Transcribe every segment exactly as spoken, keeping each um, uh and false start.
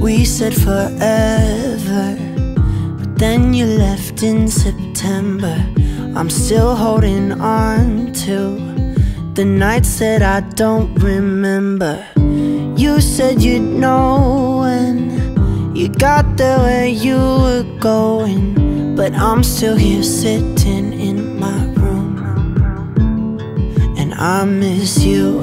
We said forever, but then you left in September. I'm still holding on to the nights that I don't remember. You said you'd know when you got there where you were going, but I'm still here sitting in my room, and I miss you.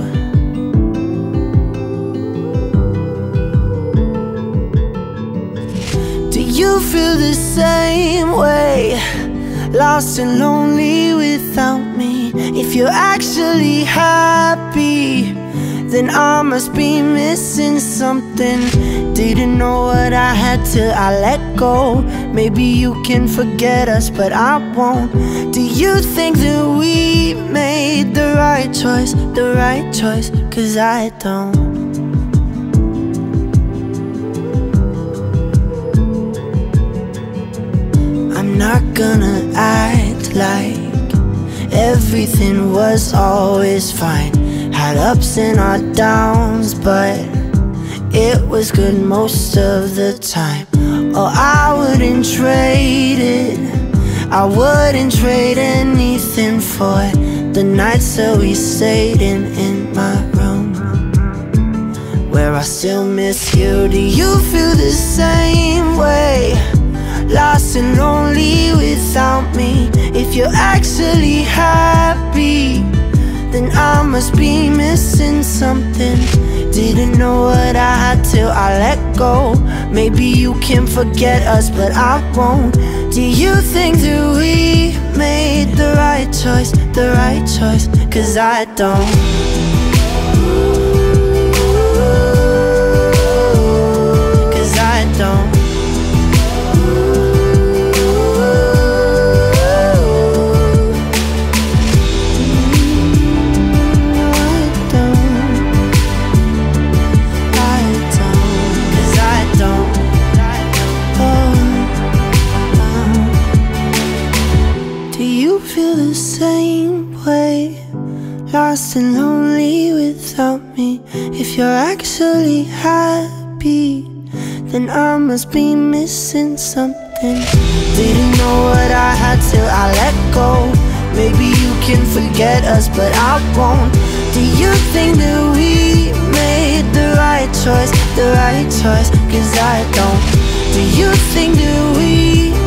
Do you feel the same way? Lost and lonely without me. If you're actually happy, then I must be missing something. Didn't know what I had till I let go. Maybe you can forget us, but I won't. Do you think that we made the right choice, the right choice? Cause I don't. I'm not gonna act like everything was always fine. Had ups and our downs, but it was good most of the time. Oh, I wouldn't trade it, I wouldn't trade anything for the nights that we stayed in, in my room, where I still miss you. Do you feel the same way? Lost and lonely without me. If you're actually happy, then I must be missing something. Didn't know what I had till I let go. Maybe you can forget us, but I won't. Do you think that we made the right choice, the right choice? Cause I don't. Cause I don't. Feel the same way, lost and lonely without me. If you're actually happy, then I must be missing something. Didn't know what I had till I let go. Maybe you can forget us, but I won't. Do you think that we made the right choice, the right choice? Cause I don't. Do you think that we